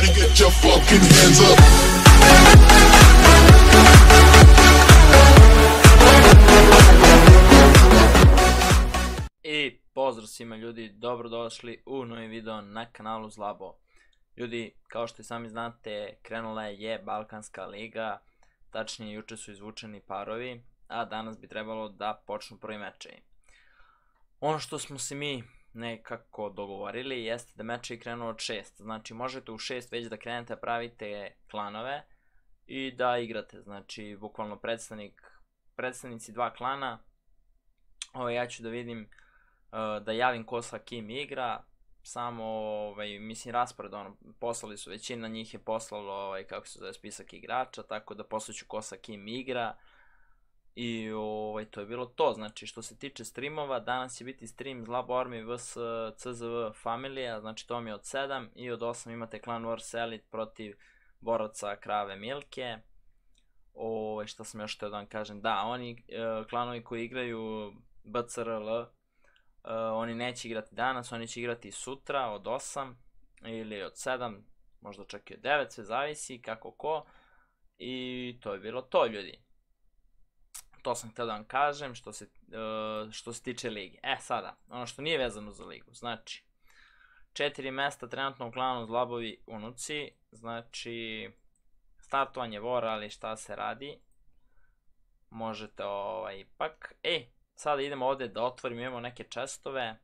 Everybody get your fucking hands up. I pozdrav svima ljudi, dobrodošli u novi video na kanalu Zlabo. Ljudi, kao što i sami znate, krenula je Balkanska liga, tačnije juče su izvučeni parovi, a danas bi trebalo da počnu prvi mečevi. Ono što smo se mi nekako dogovorili jeste da mečevi krenu od 6, znači možete u 6 već da krenete, pravite klanove i da igrate, znači bukvalno predstavnici dva klana. Ja ću da vidim, da javim ko sa kim igra, samo, mislim, raspored, poslali su, većina njih je poslalo, kako se zove, spisak igrača, tako da poslaću ko sa kim igra. I to je bilo to. Znači što se tiče streamova, danas će biti stream Zlabo Army vs CZV Familija, znači to mi je od 7 i od 8 imate Clan Wars Elite protiv boraca Krave Milke. Šta sam još htio da vam kažem, da, oni klanovi koji igraju BCRL, oni neće igrati danas, oni će igrati sutra od 8 ili od 7, možda čak i od 9, sve zavisi kako ko. I to je bilo to, ljudi. To sam htio da vam kažem što se tiče ligi. Sada, ono što nije vezano za ligu, znači 4 mesta trenutno u klanu Zlabovi unuci, znači startovanje Vora, ali šta se radi, možete ipak. Sada idemo ovdje da otvorimo, imamo neke čestove,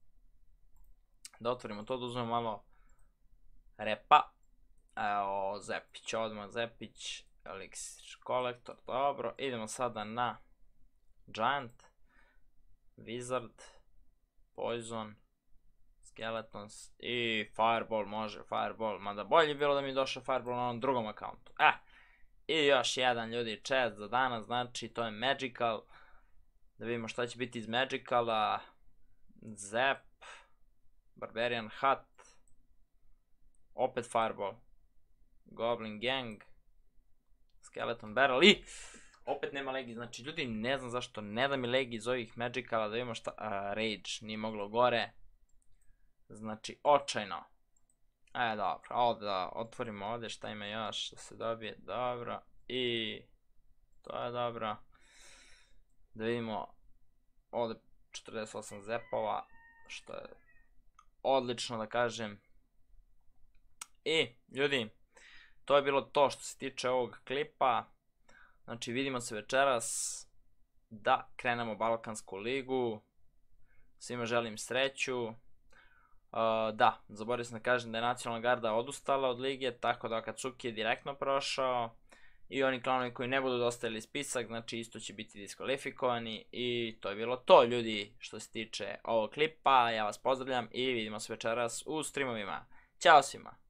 da otvorimo to, da uzmemo malo repa. Evo, Zepić, odmah Zepić, Elixir Collector, dobro. Idemo sada na Giant, Wizard, Poison, Skeletons i Fireball, može Fireball, mada bolje bilo da mi je došao Fireball na onom drugom akauntu. I još jedan, ljudi, chest za danas, znači to je Magical. Da vidimo šta će biti iz Magicala. Zap, Barbarian Hut, opet Fireball, Goblin Gang, Skeleton Barrel i opet nema legi. Znači ljudi, ne znam zašto ne da mi legi iz ovih Magicala, da vidimo šta, Rage nije moglo gore, znači očajno. Dobro, ovdje da otvorimo ovdje šta ima još da se dobije, dobro, i to je dobro. Da vidimo ovdje 48 zepova, što je odlično da kažem. I ljudi, to je bilo to što se tiče ovog klipa. Znači vidimo se večeras da krenemo Balkansku ligu. Svima želim sreću. Da, zaboravio sam da kažem da je Nacionalna garda odustala od lige, tako da Akatsuki je direktno prošao. I oni klanovi koji ne budu dostavili spisak, znači isto će biti diskvalifikovani. I to je bilo to, ljudi, što se tiče ovog klipa. Ja vas pozdravljam i vidimo se večeras u streamovima. Ćao svima!